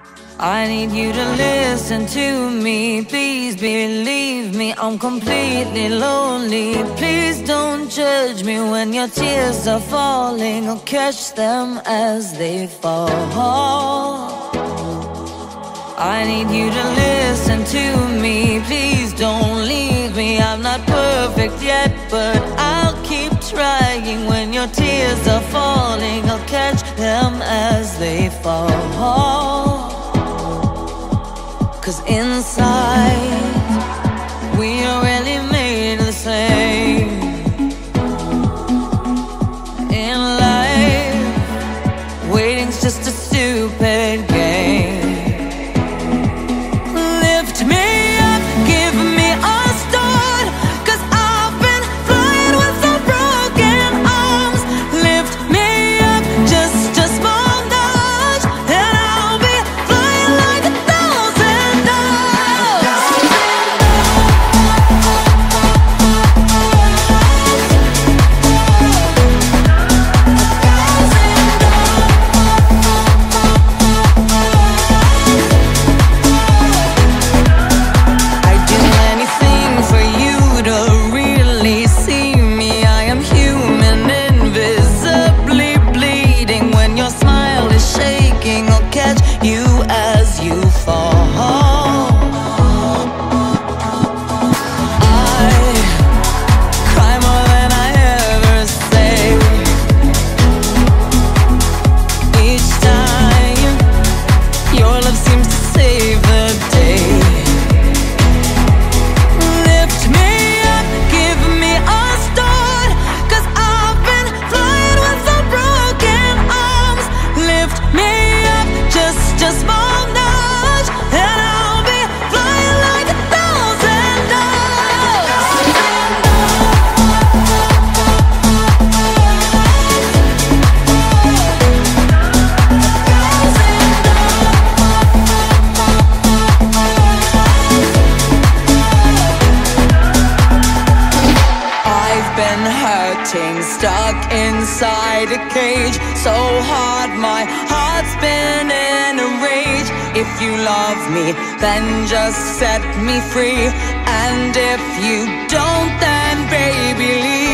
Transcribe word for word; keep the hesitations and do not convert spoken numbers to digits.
I need you to listen to me. Please believe me, I'm completely lonely. Please don't judge me when your tears are falling. I'll catch them as they fall. I need you to listen to me. Please don't leave me. I'm not perfect yet, but I'll keep trying. When your tears are falling, I'll catch them as they fall. 'Cause inside, we are really made the same. In life, waiting's just a stupid game. Lift me up, give me a start, 'cause I've been flying with some broken arms. Lift me up, just a small nudge, and I'll be flying like a thousand doves. I'd do anything for you to really see me. I am human, invisibly bleeding. When your smile is shaking, I'll catch you as you fall. I cry more than I ever say. Each time your love seems to save the day. Lift me up, give me a start, 'cause I've been flying with some broken arms. Lift me up, just a small nudge, and I'll be flying like a thousand doves. I've been hurting, stuck inside a cage, so hard my heart's been in a rage. If you love me, then just set me free, and if you don't, then baby leave.